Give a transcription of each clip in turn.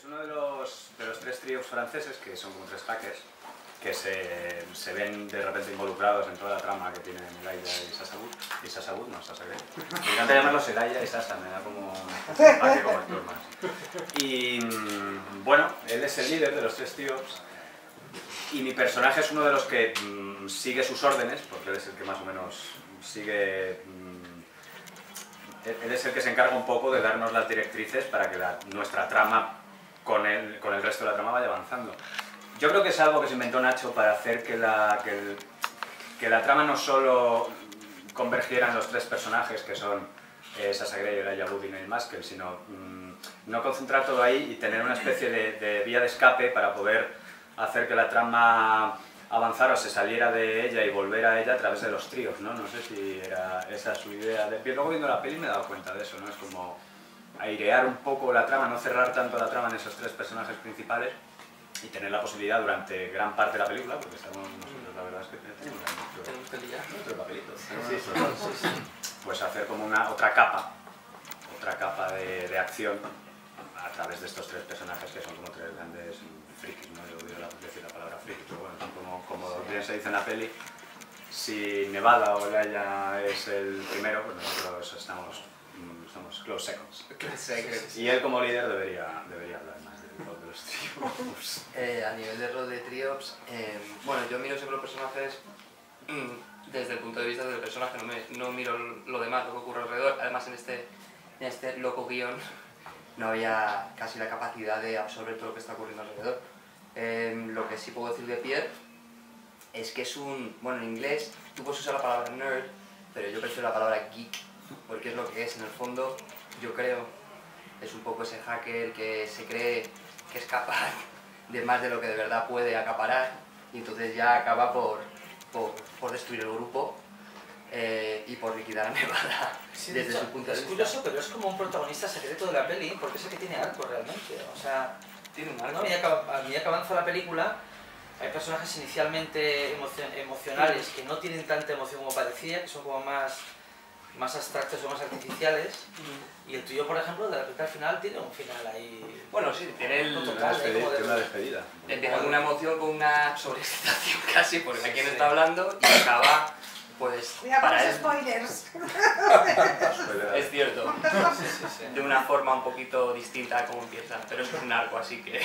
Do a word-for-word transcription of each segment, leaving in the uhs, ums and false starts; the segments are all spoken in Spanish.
Es uno de los, de los tres tríos franceses, que son como tres hackers, que se, se ven de repente involucrados en toda la trama que tienen Elijah y Sasabud. Y Sasabud, no, Sasagre. Me encanta llamarlos Elijah y Sasa, me da como un empaque como actor más. Y bueno, él es el líder de los tres tíos. Y mi personaje es uno de los que mmm, sigue sus órdenes, porque él es el que más o menos sigue... Mmm, él es el que se encarga un poco de darnos las directrices para que la, nuestra trama con el, con el resto de la trama vaya avanzando. Yo creo que es algo que se inventó Nacho para hacer que la, que el, que la trama no solo convergiera en los tres personajes, que son eh, Sasha Grey, Elijah Wood y Neil Maskell, sino mmm, no concentrar todo ahí y tener una especie de, de vía de escape para poder hacer que la trama avanzara o se saliera de ella y volver a ella a través de los tríos, ¿no? No sé si era esa su idea. De... Luego viendo la peli me he dado cuenta de eso, ¿no? Es como airear un poco la trama, no cerrar tanto la trama en esos tres personajes principales y tener la posibilidad durante gran parte de la película, porque estamos nosotros, la verdad es que tenemos nuestro, nuestro papelito, sí, sí, sí. Pues hacer como una otra capa, otra capa de, de acción a través de estos tres personajes que son como tres grandes frikis, ¿no? Yo odio decir la palabra friki, pero bueno, son como, como bien se dice en la peli. Si Nevada o Elijah es el primero, pues nosotros estamos, somos close seconds. Close seconds. Y él como líder debería, debería hablar más del rol de los tríos. Eh, a nivel de rol de tríos, eh, bueno, yo miro siempre los personajes mmm, desde el punto de vista del personaje, no, me, no miro lo demás, lo que ocurre alrededor. Además en este, en este loco guión no había casi la capacidad de absorber todo lo que está ocurriendo alrededor. Eh, lo que sí puedo decir de Pierre es que es un... Bueno, en inglés tú puedes usar la palabra nerd, pero yo prefiero la palabra geek, porque es lo que es. En el fondo, yo creo, es un poco ese hacker que se cree que es capaz de más de lo que de verdad puede acaparar, y entonces ya acaba por, por, por destruir el grupo eh, y por liquidar a Nevada, sí, desde hecho, su punto de es vista. Es curioso, pero es como un protagonista secreto de la peli, porque es el que tiene arco realmente. O sea, tiene un arco. ¿no? A medida que, a medida que avanza la película, hay personajes inicialmente emocio emocionales que no tienen tanta emoción como parecía, que son como más, más abstractos o más artificiales. Mm. Y el tuyo, por ejemplo, de repente al final tiene un final ahí... Bueno, sí, tiene el, una, total, despedida, como de, una despedida. Empieza con una emoción, con una sobreexcitación casi, porque a quién está hablando, y acaba, pues, Cuidado para con él... los spoilers. Es cierto, sí, sí, sí. de una forma un poquito distinta a cómo empieza, pero es un arco, así que...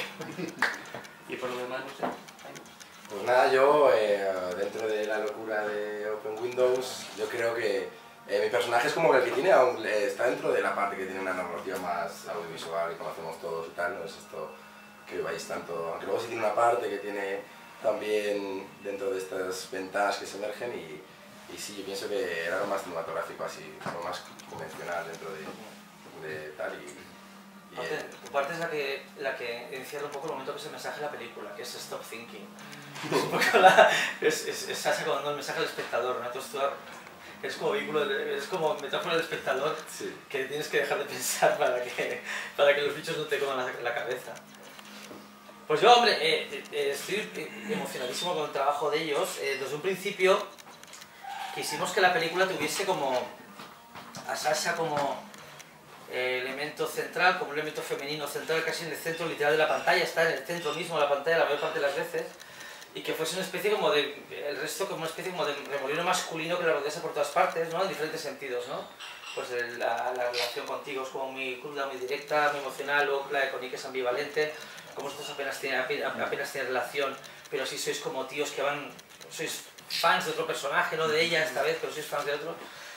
Y por lo demás, no sé. Pues nada, yo, eh, dentro de la locura de Open Windows, yo creo que eh, mi personaje es como el que tiene, aún, eh, está dentro de la parte que tiene una narrativa más audiovisual y conocemos todos y tal, no es esto que vais tanto, aunque luego sí tiene una parte que tiene también dentro de estas ventanas que se emergen y, y sí, yo pienso que era algo más cinematográfico, así, algo más convencional dentro de, de tal y... Tu parte, tu parte es la que, la que encierra un poco el momento que es el mensaje de la película, que es Stop Thinking. Es un poco la... es, es, es Sasha dando el mensaje al espectador, ¿no? Entonces tú es como vínculo, es como metáfora del espectador, sí, que tienes que dejar de pensar para que, para que los bichos no te coman la, la cabeza. Pues yo, hombre, eh, eh, estoy emocionadísimo con el trabajo de ellos. Eh, desde un principio quisimos que la película tuviese como a Sasha como Eh, elemento central, como un elemento femenino central, casi en el centro literal de la pantalla, está en el centro mismo de la pantalla la mayor parte de las veces, y que fuese una especie como de, el resto como una especie como de remolino masculino que la rodease por todas partes, ¿no? En diferentes sentidos, ¿no? Pues el, la, la relación contigo es como muy cruda, muy directa, muy emocional, luego la de Connie que es ambivalente, como vosotros apenas tienen, apenas tienen relación, pero sí sois como tíos que van, sois fans de otro personaje, no de ella esta vez, pero sois fans de otro.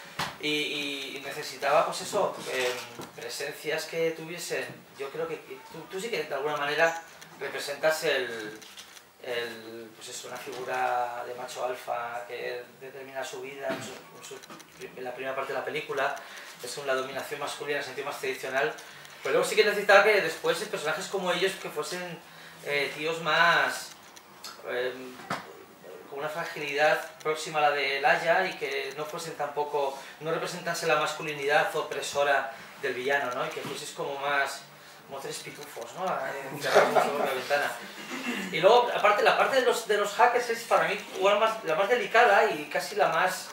Y, y necesitaba, pues eso, eh, presencias que tuviesen. Yo creo que tú, tú sí que de alguna manera representas el, el, pues eso, una figura de macho alfa que determina su vida en, su, en, su, en la primera parte de la película, es una dominación masculina en el sentido más tradicional, pero luego sí que necesitaba que después personajes como ellos que fuesen eh, tíos más... Eh, con una fragilidad próxima a la de Elijah y que no fuesen tampoco, no representase la masculinidad opresora del villano, ¿no? Y que fueses como más, como tres pitufos, ¿no? Encerrados sobre la ventana. Y luego, aparte, la parte de los, de los hackers es para mí igual más, la más delicada y casi la más,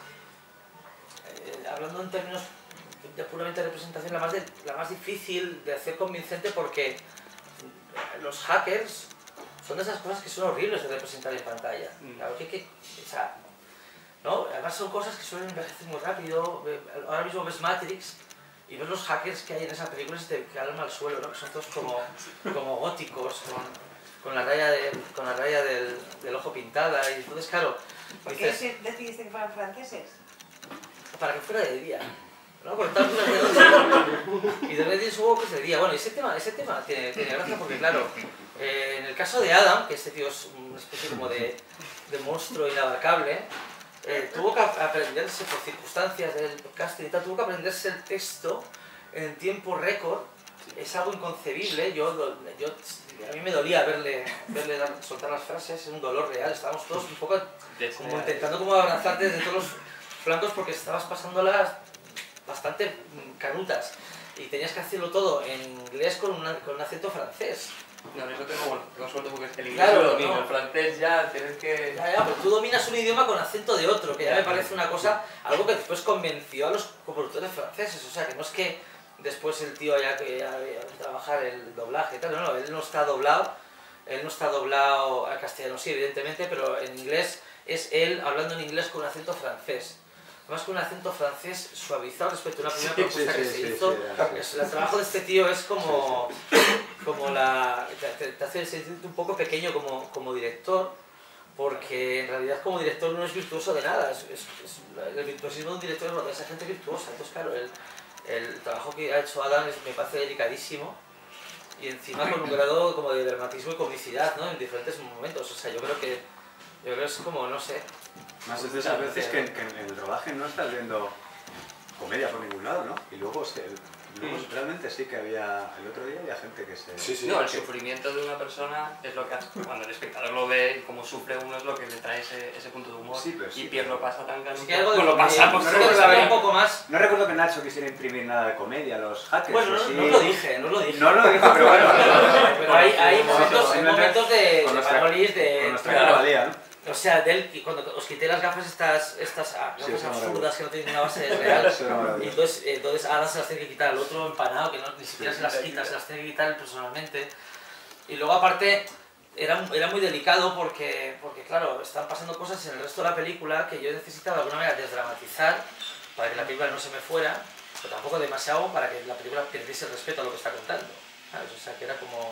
eh, hablando en términos de puramente representación, la más, de, la más difícil de hacer convincente porque los hackers son de esas cosas que son horribles de representar en pantalla. Mm. Claro que, que o sea, ¿no? Además son cosas que suelen envejecer muy rápido. Ahora mismo ves Matrix y ves los hackers que hay en esa película y te calma al suelo, ¿no? Que son todos como, como góticos, con, con la raya, de, con la raya del, del ojo pintada. Y entonces, claro, ¿Por qué dices, decidiste que fueran franceses? para que fuera de día. ¿No? Por tanto, y de repente es un juego que es de día. Bueno, ese tema, ese tema tiene, tiene gracia porque, claro, eh, en el caso de Adam, que este tío es una especie como de, de monstruo inabarcable, eh, tuvo que aprenderse por circunstancias del casting y tal, tuvo que aprenderse el texto en tiempo récord. Es algo inconcebible. Yo, yo, a mí me dolía verle, verle dar, soltar las frases, es un dolor real. Estábamos todos un poco como intentando como abrazarte desde todos los flancos porque estabas pasándolas bastante canutas y tenías que hacerlo todo en inglés con, una, con un acento francés. No, en eso tengo, bueno, tengo suerte porque el inglés Claro, lo domino, no. el francés ya tienes que... Ya, ya, pero tú dominas un idioma con acento de otro, que ya me parece una cosa, algo que después convenció a los coproductores franceses, o sea, que no es que después el tío haya que trabajar el doblaje y tal, no, no, él no está doblado, él no está doblado al castellano, sí, evidentemente, pero en inglés es él hablando en inglés con un acento francés. Además con un acento francés suavizado respecto a una primera propuesta sí, que sí, se sí, hizo. sí, sí. Es- el trabajo de este tío es como, como la... te, te hace sentirte un poco pequeño como, como director, porque en realidad como director no es virtuoso de nada. Es, es, es- el virtuosismo de un director es lo de esa gente virtuosa. Entonces claro, el, el trabajo que ha hecho Adam es, me parece delicadísimo y encima con un grado como de dramatismo y comicidad, ¿no? En diferentes momentos. O sea, yo creo que, yo creo que es como, no sé... Más de esas veces que, que en el rodaje no estás viendo comedia por ningún lado, ¿no? Y luego, es que, luego realmente sí que había, el otro día había gente que se... Sí, sí. No, el sufrimiento de una persona es lo que hace, cuando el espectador lo ve y cómo sufre uno es lo que le trae ese, ese punto de humor. Sí, pero sí, y Pierre pero- lo pasa tan canuto. Es que algo de Pues lo comedia, pasamos no todos, recuerdo a haber ver. un poco más... No recuerdo que Nacho quisiera imprimir nada de comedia a los hackers. Bueno, o no, sí. no lo dije, no lo dije. No lo dije, pero bueno. Pero hay, hay Con momentos, hay nuestra- momentos de, con de nuestra- panolis de... Con nuestra claro, valía, ¿no? o sea, del, y cuando os quité las gafas estas, estas ah, Sí, gafas eso absurdas que no tienen una base real, Eso era y maravilloso. entonces, eh, entonces Adam se las tiene que quitar, el otro empanado que no, ni siquiera se las quita, se las tiene que quitar él personalmente. Y luego aparte era, era muy delicado porque, porque claro, están pasando cosas en el resto de la película que yo necesitaba de alguna manera desdramatizar para que la película no se me fuera, pero tampoco demasiado para que la película perdiese el respeto a lo que está contando, ¿sabes? O sea, que era como...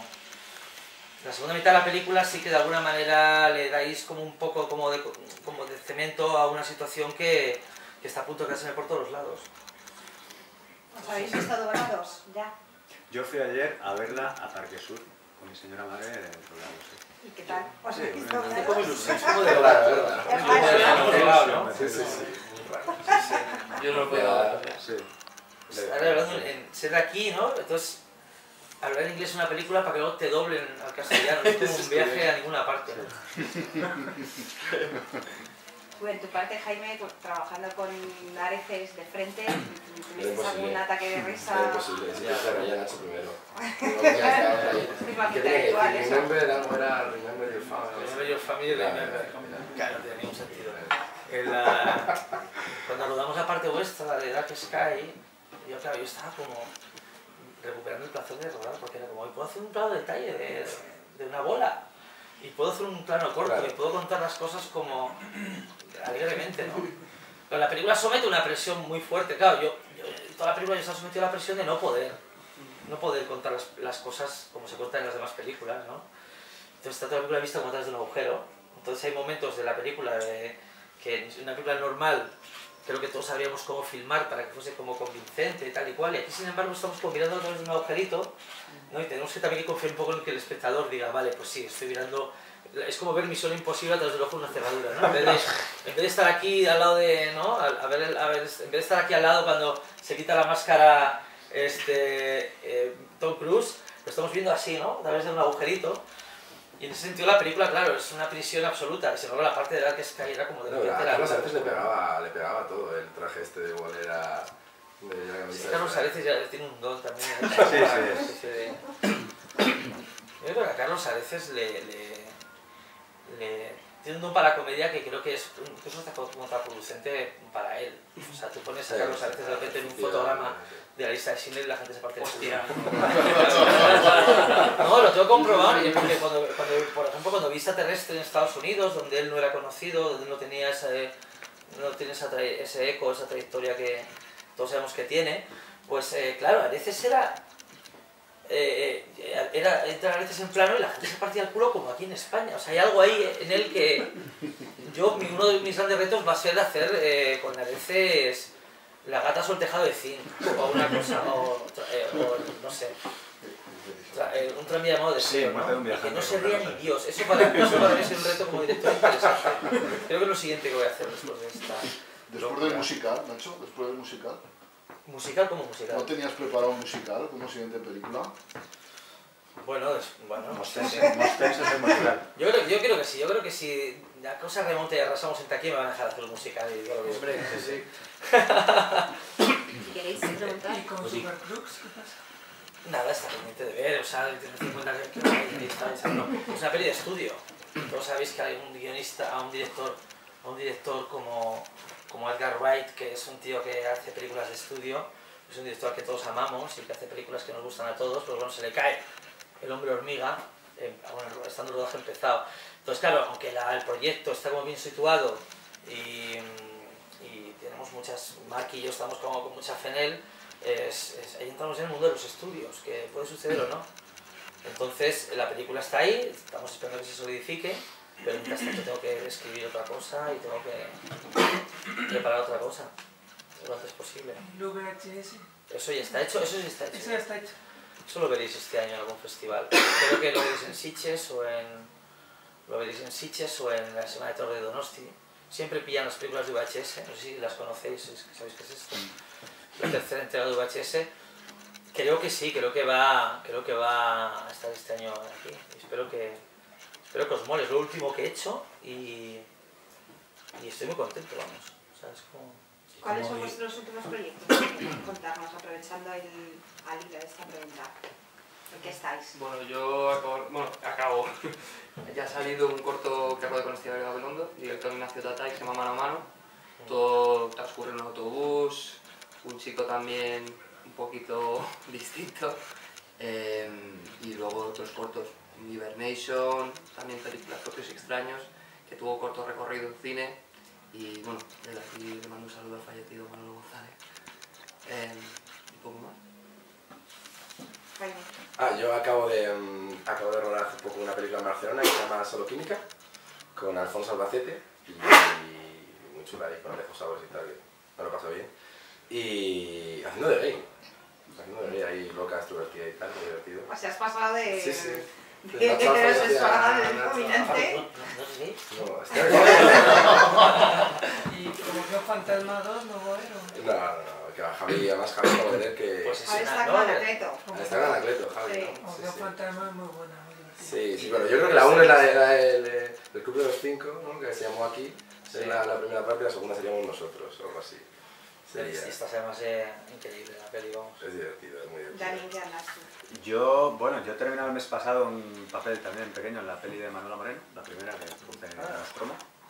La segunda mitad de la película sí que de alguna manera le dais como un poco como de, como de cemento a una situación que, que está a punto de caerse por todos los lados. ¿Os habéis visto doblados? Ya. Yo fui ayer a verla a Parque Sur con mi señora madre en el programa, sí. ¿Y qué tal? ¿Os Sí, habéis visto bueno, Es como doblados? ilusión, es como de Claro, doblar. claro. Es Es como de raro, doblar, ¿no? Sí, sí, sí. Yo no lo puedo Ya. ver. Sí. Ahora hablando en ser de aquí, ¿no? Entonces, hablar en inglés en una película para que luego te doblen al castellano, es como un viaje a ninguna parte, ¿no? Tú, en tu parte, Jaime, pues, trabajando con areces de frente, ¿tuviste imposible. algún ataque de risa? Era imposible, sí, ya se reía Nacho primero. Luego ya estaba ahí. Es más ¿Qué tenía que intelectual decir? eso. Remember, algo era Remember your family. Remember your family, Claro, remember. claro. Claro, no tiene ningún sentido. En la- Cuando rodamos la parte vuestra de Dark Sky, yo, claro, yo estaba como recuperando el placer de rodar, porque era como, "Hoy puedo hacer un plano de detalle de, de una bola, y puedo hacer un plano corto, Claro. y puedo contar las cosas como alegremente, ¿no?". Pero la película somete una presión muy fuerte, claro, yo, yo toda la película yo estaba sometido a la presión de no poder, no poder contar las, las cosas como se cuentan en las demás películas, ¿no? Entonces está toda la película vista como atrás de un agujero, entonces hay momentos de la película de, que en una película normal creo que todos sabríamos cómo filmar para que fuese como convincente y tal y cual, y aquí sin embargo estamos como mirando a través de un agujerito, ¿no? Y tenemos que también que confiar un poco en que el espectador diga, vale, pues sí, estoy mirando, es como ver Misión Imposible a través del ojo de una cerradura, ¿no? En vez de, en vez de estar aquí al lado de, ¿no? A, a ver, el- a ver, en vez de estar aquí al lado cuando se quita la máscara este, eh, Tom Cruise, lo estamos viendo así, ¿no? A través de un agujerito. Y en ese sentido la película, claro, es una prisión absoluta. Y sin embargo la parte de Dark Sky era como de No, repente a la- Carlos Areces le pegaba, le pegaba todo el traje este de bolera. De la Sí, camisa Carlos esa. Areces ya tiene un don también. ¿eh? Sí, sí. Yo creo que a Carlos Areces le, le, le tiene un don para la comedia que creo que es incluso hasta contraproducente para él. O sea, tú pones a Carlos Areces de repente en un fotograma de la lista de Schindler y la gente se parte de Hostia. No, lo tengo comprobado, y porque cuando, cuando, por ejemplo, cuando vi Extraterrestre en Estados Unidos, donde él no era conocido, donde no tenía ese, no tiene esa tra ese eco, esa trayectoria que todos sabemos que tiene, pues eh, claro, a veces era, eh, era entrar a veces en plano y la gente se partía el culo como aquí en España. O sea, hay algo ahí en el que yo, mi, uno de mis grandes retos va a ser hacer eh, con narices la gata sobre el tejado de zinc, o una cosa, o, eh, o no sé. Eh, un tranvía llamado Deseo, Sí, ¿no? Y que no se ría ni Dios. Eso para, eso para mí es un reto como director interesante. Creo que es lo siguiente que voy a hacer después de esta... Después del musical, Nacho, después del musical. ¿Musical como musical? ¿No tenías preparado un musical como siguiente película? Bueno, es, bueno, no sé. Mostense es el musical. Yo creo, yo creo que sí, yo creo que si la cosa remonte y arrasamos en taquilla me van a dejar hacer un musical y yo lo veo. Hombre, sí, sí. Si queréis preguntar. ¿Y con Supercrux qué pasa? Nada, está pendiente de ver, o sea, tener cincuenta que que está pensando. Es una peli de estudio. Todos sabéis que hay un guionista, a un director, a un director como, como Edgar Wright, que es un tío que hace películas de estudio, es un director que todos amamos y que hace películas que nos gustan a todos, pero bueno, se le cae el hombre hormiga, eh, bueno, estando el rodaje empezado. Entonces, claro, aunque la, el proyecto está como bien situado y, y tenemos muchas marquillos, estamos como con mucha fe en él, es, es, ahí entramos en el mundo de los estudios, que puede suceder o no. Entonces, la película está ahí, estamos esperando que se solidifique, pero mientras tanto tengo que escribir otra cosa y tengo que preparar otra cosa lo antes posible. ¿Y el V H S? Eso ya está hecho, eso sí está hecho. Eso ya está hecho. Eso lo veréis este año en algún festival. Creo que lo veréis en Sitges o en... Lo veréis en Sitges o en la Semana de Torre de Donosti. Siempre pillan las películas de V H S, no sé si las conocéis, sabéis qué es esto. La tercera entrega de V H S. Creo que sí, creo que va, creo que va a estar este año aquí. Y espero que, espero que os mole. Es lo último que he hecho y, y estoy muy contento, vamos. O sea, es como... ¿Cuáles son vuestros últimos proyectos? Contarnos, aprovechando el al hilo de esta pregunta. ¿En qué estáis? Bueno, yo acabo, bueno, acabo. Ya ha salido un corto que acabo de con Esteban Gabilondo, director Ignacio Tatay, que se llama Mano a Mano. Todo transcurre en un autobús, un chico también un poquito distinto. Eh, y luego otros cortos, Hibernation, también películas propios y extraños, que tuvo corto recorrido en cine. Y bueno, desde aquí le mando un saludo al fallecido Manolo González. Eh, un poco más. Jaime. Ah, yo acabo de, um, acabo de rodar hace poco una película en Barcelona que se llama Solo Química, con Alfonso Albacete, y, y muy chula ahí, con Alejo Sabores y tal, que me lo paso bien. Y haciendo de gay, haciendo de gay ahí loca, extrovertida y tal, muy divertido. O sea, has pasado de... Sí, sí. de heterosexual a de dominante. ¿No es gay? No, está bien. ¿Y como que Fantasma dos no va a haber o...? No, no, no, que a Javi, además Javi va a ver que... Pues es Ahora una, está ¿no? con Anacleto. Está en Anacleto, Javi, Sí. ¿no? Como Sí, que sí. Fantasma es muy buena, muy divertida. Sí, sí, bueno, yo creo que la uno es la, la, el, el Club de los Cinco, ¿no? Que se llamó aquí, sería la, la primera parte y la segunda seríamos nosotros, o algo así. Sería, Esta además es increíble la peli, vamos. es divertido, es muy divertido. Dani, ¿qué andas tú? Yo, bueno, yo he terminado el mes pasado un papel también pequeño en la peli de Manuela Moreno, la primera que puse en Nostromo.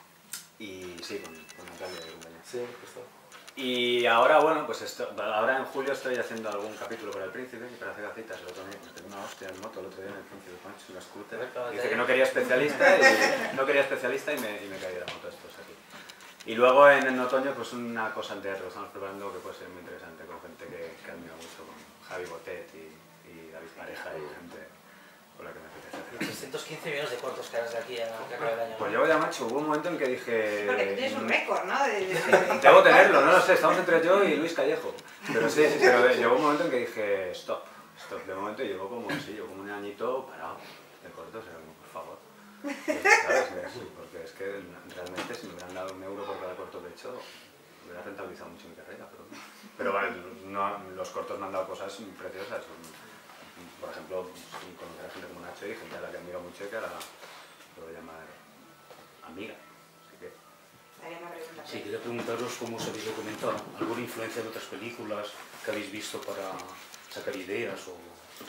Y sí, con, con Natalia y compañía. Sí, justo. Y ahora, bueno, pues esto, ahora en julio estoy haciendo algún capítulo para El Príncipe y para hacer gacitas. El otro día me pegué una hostia en moto el otro día en El Príncipe, con un scooter. Dice que no quería especialista y, no quería especialista y me, y me caí de la moto estos aquí. Y luego en, en otoño, pues una cosa en teatro que estamos preparando que puede ser muy interesante con gente que, que admiro mucho, con Javi Botet y, y David Pareja y gente con la que me apetece hacer. trescientos quince millones de cortos que harás de aquí a que acabe el año. Pues yo ya, macho, hubo un momento en que dije... Porque tú tienes un récord, ¿no? De, de, de- Debo tenerlo, no lo sé, estamos entre yo y Luis Callejo. Pero sí, sí, pero llegó un momento en que dije, stop, stop. De momento llevo como, sí, llevo como un añito parado de cortos, o sea, como, por favor. Pues, ¿sabes? Porque es que realmente si me hubieran dado un euro por cada corto que he hecho, hubiera rentabilizado mucho mi carrera. Pero, pero vale, no, los cortos me han dado cosas preciosas. Por ejemplo, conocer a gente como Nacho y gente a la que admiro mucho y que ahora puedo llamar amiga. Así que... Daría una pregunta. Sí, quería preguntaros cómo os habéis documentado, alguna influencia de otras películas que habéis visto para sacar ideas o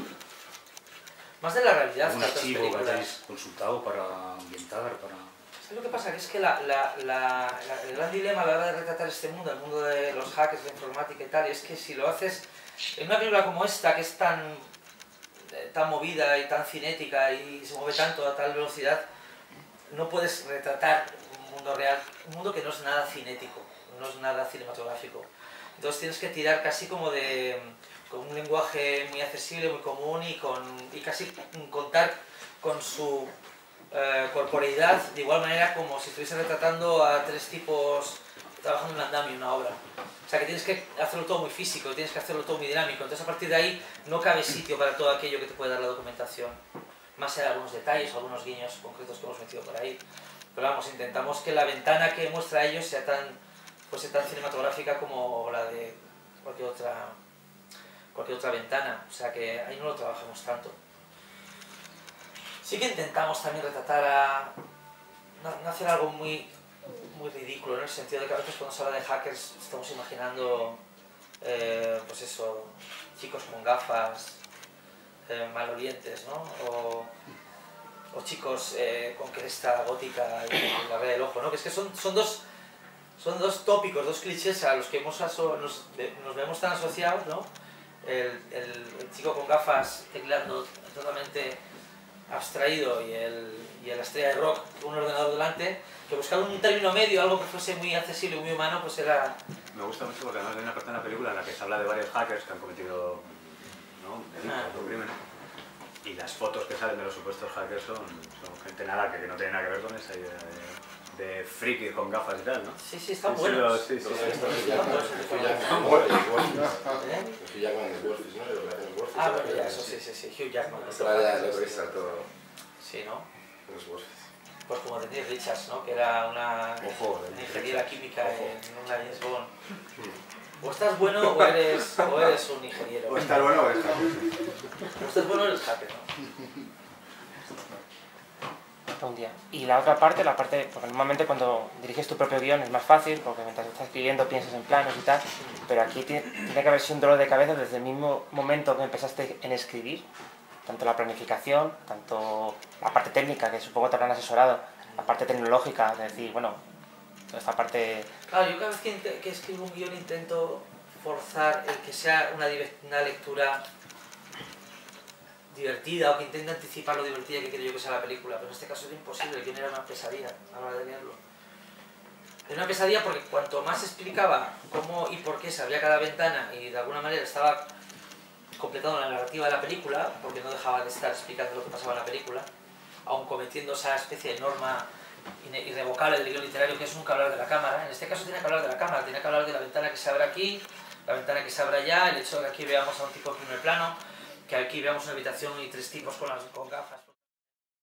Más de la realidad algún que otras archivo que películas. hayáis consultado para ambientar, para... ¿Sabes lo que pasa? Que es que la, la, la, la- el gran dilema a la hora de retratar este mundo, el mundo de los hackers, la informática y tal, es que si lo haces en una película como esta, que es tan, tan movida y tan cinética y se mueve tanto a tal velocidad, no puedes retratar un mundo real, un mundo que no es nada cinético, no es nada cinematográfico. Entonces tienes que tirar casi como de con un lenguaje muy accesible, muy común y, con, y casi contar con su eh, corporeidad de igual manera como si estuviese retratando a tres tipos trabajando en un andamio, una obra. O sea que tienes que hacerlo todo muy físico, tienes que hacerlo todo muy dinámico. Entonces a partir de ahí no cabe sitio para todo aquello que te puede dar la documentación. Más allá de algunos detalles, algunos guiños concretos que hemos metido por ahí. Pero vamos, intentamos que la ventana que muestra a ellos sea tan, pues, sea tan cinematográfica como la de cualquier otra, cualquier otra ventana. O sea que ahí no lo trabajamos tanto. Sí que intentamos también retratar a... no, no hacer algo muy... muy ridículo, ¿no? En el sentido de que a veces cuando se habla de hackers estamos imaginando, eh, pues eso, chicos con gafas, eh, malolientes, ¿no? O, o chicos eh, con cresta gótica y la red del ojo, ¿no? Que es que son, son, dos, son dos tópicos, dos clichés a los que hemos aso nos, nos vemos tan asociados, ¿no? El, el, el chico con gafas teclando totalmente abstraído y el, y la estrella de rock con un ordenador delante, que buscar un término medio, algo que fuese muy accesible y muy humano, pues era... Me gusta mucho porque además hay una parte en la película en la que se habla de varios hackers que han cometido, ¿no?, delitos Ah. o crímenes, y las fotos que salen de los supuestos hackers son, son gente nada que, que no tiene nada que ver con esa idea de, de friki con gafas y tal, ¿no? Sí, sí, están Sí, buenos. sí, sí, sí, Los sí. estos que ya Están con buenos, el están Jackman, buenos. el Wolfis. ¿Eh? El Jackman, el Wolfis, ¿no? El Operación Wolfis. Ah, bueno, ya, eso sí, sí, sí, Hugh Jackman. Ahora ya lo que saltó Sí, ¿no? los Wolfis. Pues como Denise Richards, ¿no? Que era una, Ojo, una ingeniera Richards. química Ojo. en una James Bond. O estás bueno o eres, o eres un ingeniero. O estar bueno o estar O estás bueno o eres hacker, ¿no? Un día. Y la otra parte, la parte, porque normalmente cuando diriges tu propio guión es más fácil, porque mientras estás escribiendo piensas en planos y tal, pero aquí tiene, tiene que haber sido un dolor de cabeza desde el mismo momento que empezaste en escribir, tanto la planificación, tanto la parte técnica, que supongo te habrán asesorado, la parte tecnológica, es decir, bueno, toda esta parte... Claro, yo cada vez que, que escribo un guión intento forzar el que sea una, una lectura divertida o que intente anticipar lo divertida que quiero yo que sea la película, pero en este caso era imposible, el guión era una pesadilla a la hora de leerlo. Era una pesadilla porque cuanto más explicaba cómo y por qué se abría cada ventana y de alguna manera estaba completando la narrativa de la película, porque no dejaba de estar explicando lo que pasaba en la película, aun cometiendo esa especie de norma irrevocable del guión literario que es nunca hablar de la cámara. En este caso tiene que hablar de la cámara, tiene que hablar de la ventana que se abre aquí, la ventana que se abre allá, el hecho de que aquí veamos a un tipo en primer plano, que aquí veamos una habitación y tres tipos con, las, con gafas.